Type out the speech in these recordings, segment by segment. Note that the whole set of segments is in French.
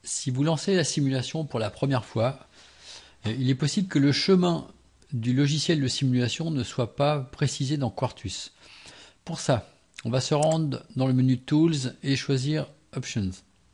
Si vous lancez la simulation pour la première fois, il est possible que le chemin du logiciel de simulation ne soit pas précisé dans Quartus. Pour ça, on va se rendre dans le menu Tools et choisir Options.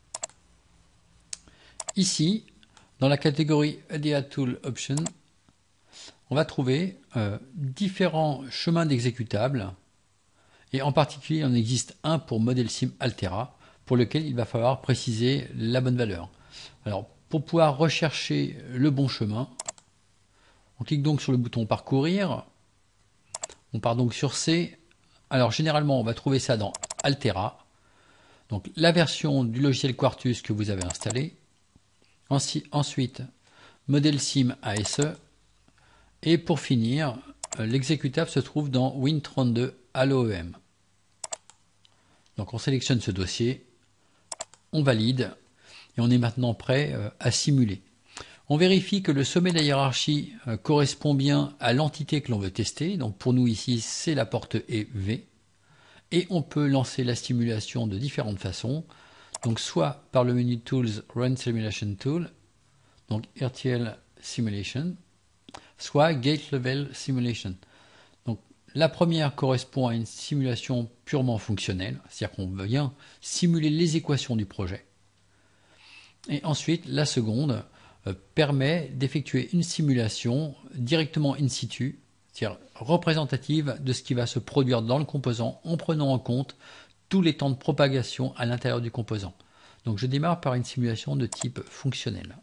Ici, dans la catégorie Idea Tool Option, on va trouver différents chemins d'exécutables. Et en particulier, il en existe un pour Model Sim Altera, pour lequel il va falloir préciser la bonne valeur. Alors, pour pouvoir rechercher le bon chemin, on clique donc sur le bouton Parcourir. On part donc sur C. Alors, généralement, on va trouver ça dans Altera. Donc, la version du logiciel Quartus que vous avez installé. Ensuite, Model Sim ASE. Et pour finir, l'exécutable se trouve dans Win32 AlloEM. Donc, on sélectionne ce dossier. On valide et on est maintenant prêt à simuler. On vérifie que le sommet de la hiérarchie correspond bien à l'entité que l'on veut tester. Donc pour nous ici, c'est la porte EV. Et on peut lancer la simulation de différentes façons. Donc soit par le menu Tools, Run Simulation Tool, donc RTL Simulation, soit Gate Level Simulation. Donc la première correspond à une simulation purement fonctionnelle, c'est-à-dire qu'on vient simuler les équations du projet. Et ensuite, la seconde permet d'effectuer une simulation directement in situ, c'est-à-dire représentative de ce qui va se produire dans le composant en prenant en compte tous les temps de propagation à l'intérieur du composant. Donc je démarre par une simulation de type fonctionnel.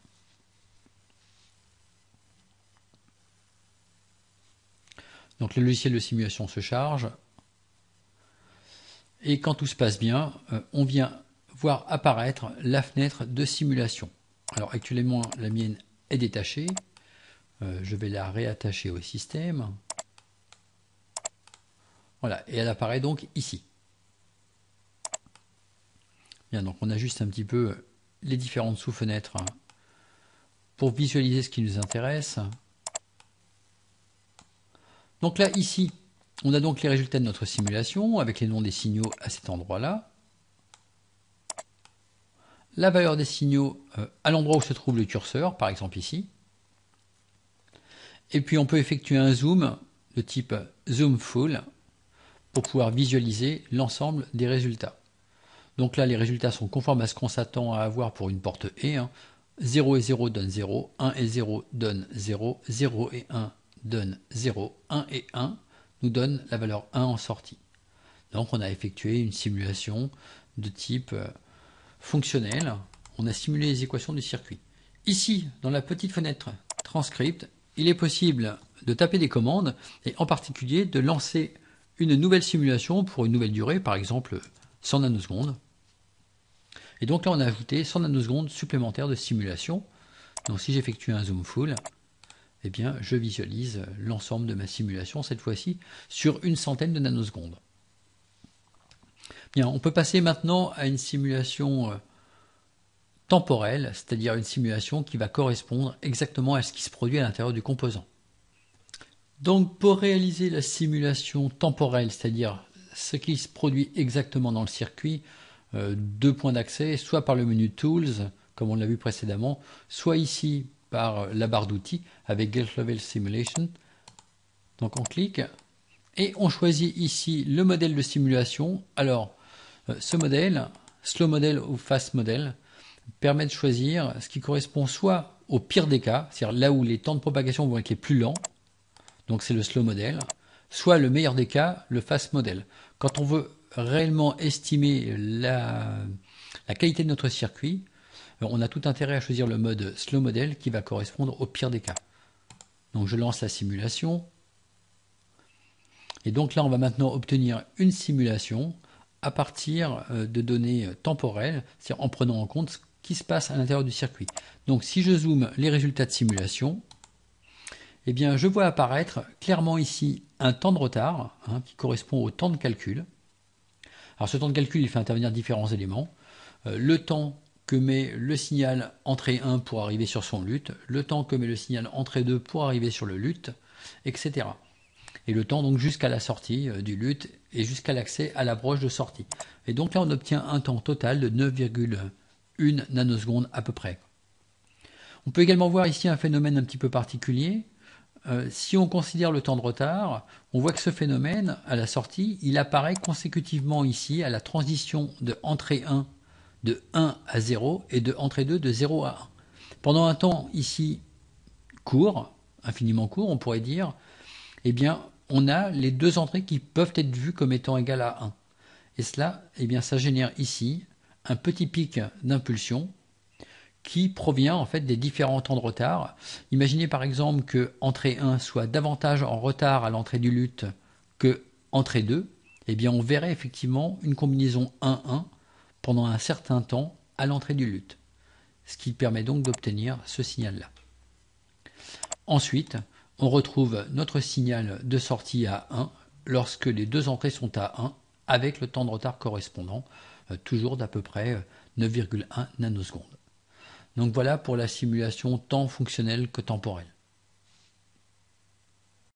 Donc le logiciel de simulation se charge. Et quand tout se passe bien, on vient voir apparaître la fenêtre de simulation. Alors actuellement, la mienne est détachée. Je vais la réattacher au système. Voilà, et elle apparaît donc ici. Bien, donc on ajuste un petit peu les différentes sous-fenêtres pour visualiser ce qui nous intéresse. Donc là, ici, on a donc les résultats de notre simulation avec les noms des signaux à cet endroit-là. La valeur des signaux à l'endroit où se trouve le curseur, par exemple ici. Et puis on peut effectuer un zoom de type zoom full pour pouvoir visualiser l'ensemble des résultats. Donc là, les résultats sont conformes à ce qu'on s'attend à avoir pour une porte E. 0 et 0 donne 0, 1 et 0 donne 0, 0 et 1 donne 0, 1 et 1 nous donne la valeur 1 en sortie. Donc on a effectué une simulation de type fonctionnel. On a simulé les équations du circuit. Ici, dans la petite fenêtre transcript, il est possible de taper des commandes et en particulier de lancer une nouvelle simulation pour une nouvelle durée, par exemple 100 nanosecondes. Et donc là, on a ajouté 100 nanosecondes supplémentaires de simulation. Donc si j'effectue un zoom full, eh bien, je visualise l'ensemble de ma simulation, cette fois-ci, sur une centaine de nanosecondes. Bien, on peut passer maintenant à une simulation temporelle, c'est-à-dire une simulation qui va correspondre exactement à ce qui se produit à l'intérieur du composant. Donc, pour réaliser la simulation temporelle, c'est-à-dire ce qui se produit exactement dans le circuit, deux points d'accès, soit par le menu Tools, comme on l'a vu précédemment, soit ici par la barre d'outils avec Gate Level Simulation. Donc on clique et on choisit ici le modèle de simulation. Alors ce modèle, Slow Model ou Fast Model, permet de choisir ce qui correspond soit au pire des cas, c'est-à-dire là où les temps de propagation vont être les plus lents, donc c'est le Slow Model, soit le meilleur des cas, le Fast Model. Quand on veut réellement estimer la qualité de notre circuit, on a tout intérêt à choisir le mode Slow Model qui va correspondre au pire des cas. Donc je lance la simulation. Et donc là, on va maintenant obtenir une simulation à partir de données temporelles, c'est-à-dire en prenant en compte ce qui se passe à l'intérieur du circuit. Donc si je zoome les résultats de simulation, eh bien je vois apparaître clairement ici un temps de retard qui correspond au temps de calcul. Alors ce temps de calcul, il fait intervenir différents éléments. Le temps que met le signal entrée 1 pour arriver sur son LUT, le temps que met le signal entrée 2 pour arriver sur le LUT, etc. Et le temps donc jusqu'à la sortie du LUT et jusqu'à l'accès à la broche de sortie. Et donc là on obtient un temps total de 9,8 1 nanoseconde à peu près. On peut également voir ici un phénomène un petit peu particulier. Si on considère le temps de retard, on voit que ce phénomène, à la sortie, il apparaît consécutivement ici à la transition de entrée 1 de 1 à 0 et de entrée 2 de 0 à 1. Pendant un temps ici court, infiniment court, on pourrait dire, eh bien, on a les deux entrées qui peuvent être vues comme étant égales à 1. Et cela, eh bien, ça génère ici un petit pic d'impulsion qui provient en fait des différents temps de retard. Imaginez par exemple que entrée 1 soit davantage en retard à l'entrée du luth que entrée 2, eh bien on verrait effectivement une combinaison 1-1 pendant un certain temps à l'entrée du luth, ce qui permet donc d'obtenir ce signal-là. Ensuite, on retrouve notre signal de sortie à 1 lorsque les deux entrées sont à 1 avec le temps de retard correspondant, toujours d'à peu près 9,1 nanosecondes. Donc voilà pour la simulation tant fonctionnelle que temporelle.